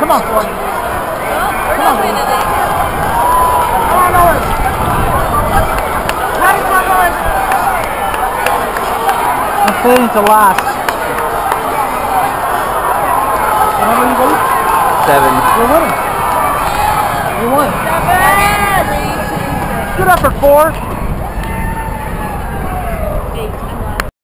Come on, boy. Come on, baby. Come on, Owen. Racetrack, Owen. I'm fading to last. How many you got? 7. You're winning. You won. 7. Good effort, 4.